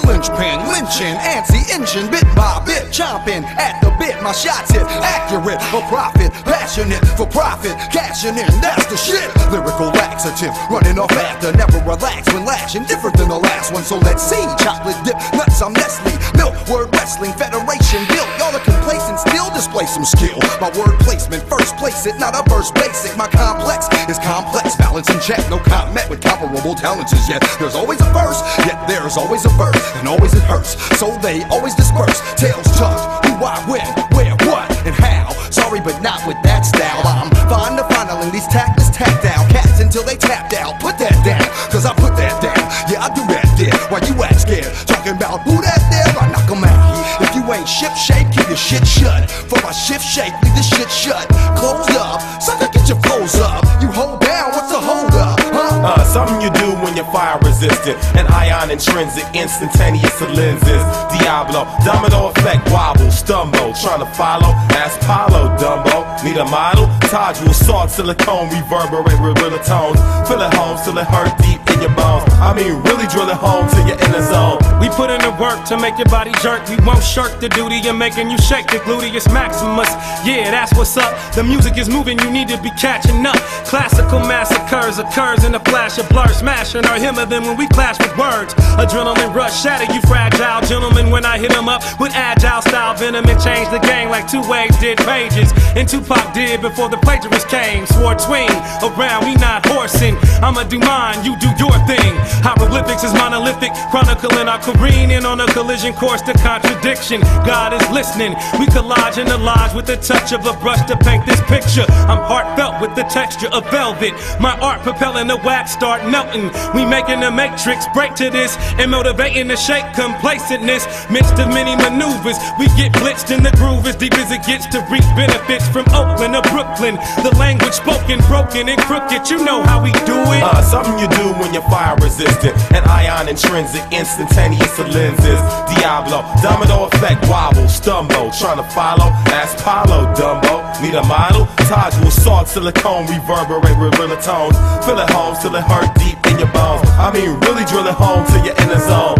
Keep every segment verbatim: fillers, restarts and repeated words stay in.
linchpin, lynching, anti-engine, bit by bit, chomping at the bit. My shots hit accurate for profit, passionate for profit, cashing in, that's the shit. Lyrical laxative, running off after, never relax when lashing, different than the last one. So let's see, chocolate dip, nuts, I'm Nestle, milk, word wrestling, federation built. Y'all are complacent, still display some skill. My word placement, first place it, not a verse basic. My complex is complex, balance in check, no comment with comparable talents as yet. There's always a verse, yet there's always a verse, and always it hurts, so they always disperse. Tails tucked, who, why, when, where, what, and how. Sorry, but not with that style. I'm fine to finally these tactless tactile cats until they tapped out. Put that down, cause I put that down. Yeah, I do that there. Why you act scared? Talking about who that there? I knock 'em out. If you ain't ship shape, keep your shit shut. For my shift shake, leave this shit shut. Closed up, sucker, get your flows up. You hold down, what's the hold up? Huh? Uh, something you do when you're fire resistant. An ion intrinsic, instantaneous to lenses. Diablo, domino effect, wobble, stumble. Trying to follow, ask Paulo, Dumbo. Need a model? Todule, salt, silicone, reverberate with real tones. Feel it home till it hurt deep in your bones. I mean, really drill it home till you're in the zone. We put in the work to make your body jerk. We won't shirk the duty of making you shake the gluteus maximus. Yeah, that's what's up. The music is moving, you need to be catching up. Classical massacres occurs in a flash of blur, smashing our hymn of them when we clash with words. Adrenaline rush, shatter you fragile gentlemen when I hit them up with agile style venom and change the game like two waves did pages. And Tupac did before the plagiarists came. Swore tween around, we not horsing. I'ma do mine, you do your thing. Hieroglyphics is monolithic, chronicling our careening on a collision course to contradiction. God is listening, we collage and collage with the touch of a brush to paint this picture. I'm heartfelt with the texture of velvet. My art propelling the wax start melting. We making the matrix break to this and motivating the shake complacentness. Midst of many maneuvers, we get blitzed in the groove as deep as it gets to reap benefits from Oakland to Brooklyn. The language spoken, broken and crooked, you know how we do it. Uh, something you do when you're fire resistant. An ion intrinsic, instantaneous to lenses. Diablo, domino effect, wobble, stumble. Trying to follow, ask Paulo, Dumbo. Need a model? Todule, salt, silicone, reverberate with real tones. Feel it home till it hurt deep in your bones. I mean, really drill it home till you're in the zone.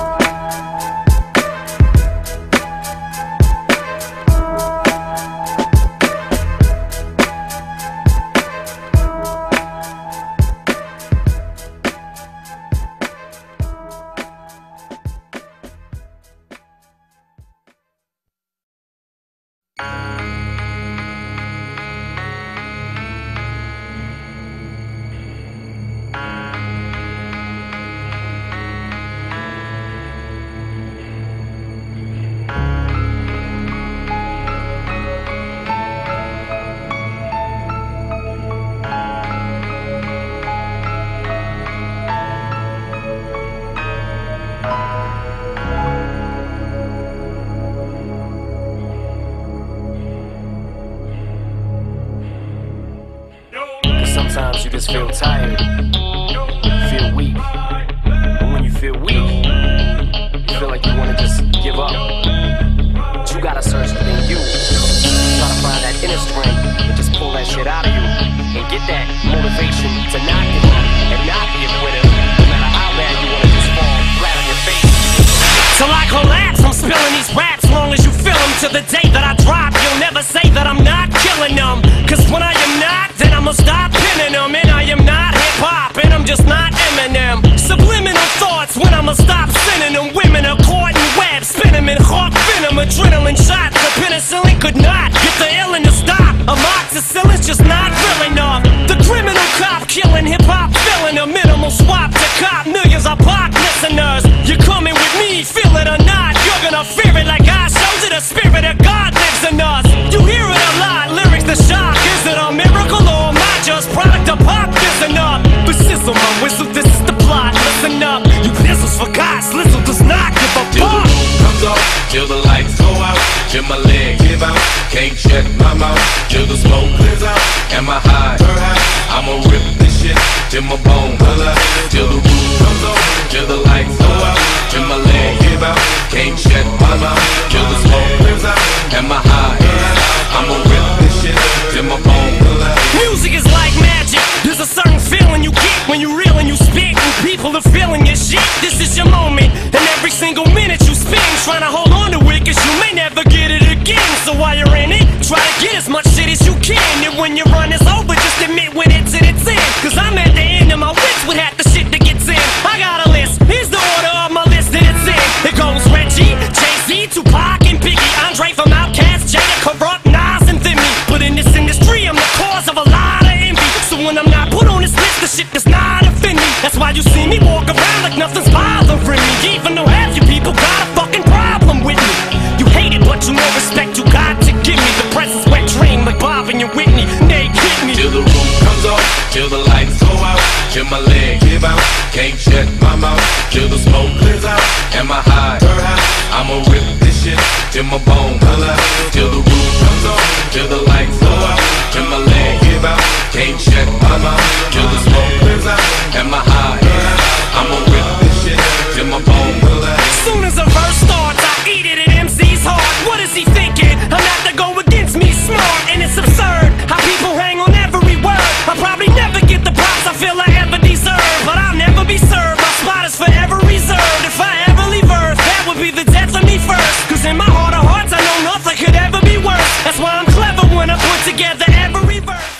Sometimes you just feel tired, feel weak. And when you feel weak, you feel like you want to just give up. But you gotta search within you. Try to find that inner strength and just pull that shit out of you. And get that motivation to not give up and not give with it. No matter how bad you want to just fall flat on your face. Till I collapse, I'm spilling these raps long as you feel them. To the day that I drop, you'll never say that I'm not killing them. Cause when I am not, then I'ma stop pinning them. And I am not hip-hop, and I'm just not Eminem. Subliminal thoughts when I'ma stop sending them. Women are caught in webs, spin them in hawk venom. Adrenaline shots, the penicillin could not get the illin to stop. Amoxicillin's just not real enough. The criminal cop killing hip-hop, filling a minimal swap to cop. Millions of pop listeners, you're coming with me, feel it or not. You're gonna fear it like I showed you. The spirit of God lives in us. You hear it a lot, lyrics the shock. Is it a miracle or am I just product of pop? Listen up, but sizzle my whistle, this is the plot. Listen up, you pistols for God, Slizzle does not give a Till fuck. the moon comes up, till the lights go out, till my legs give out, can't shut my mouth, till the smoke clears out, and my high, I'ma rip this shit till my bone color, till the roof comes up, till the lights go out, till my legs give out, can't shut my mouth, till the smoke clears out, and my high, I'ma rip this shit till my bone color. Music is like magic. There's a certain feeling you get when you reel and you spit, and people are feeling your shit. This is your moment, and every single shit does not offend me. That's why you see me walk around like nothing's bothering me, even though half you people got a fucking problem with me. You hate it, but you know respect you got to give me. The press is wet dream like Bob and your Whitney. They get me till the roof comes off, till the lights go out, till my leg give out, can't shut my mouth, till the smoke clears out. Am I high? I'ma rip this shit till my bone color, till the roof comes off, till the lights go out, till my leg give out, can't shut my mouth, till the smoke clears out. Am I high? I'ma rip this shit till my bone color. Soon as a verse starts, I eat it at M C's heart. What is he thinking? I'm not to go against me, smart, and it's absurd how people hang on every word. I'll probably never get the props I feel I ever deserve, but I'll never be served. My spot is forever reserved. If I ever leave Earth, that would be the death of me first. Cause in my heart of hearts, I know nothing could ever be worse. That's why I'm clever when I put together every verse.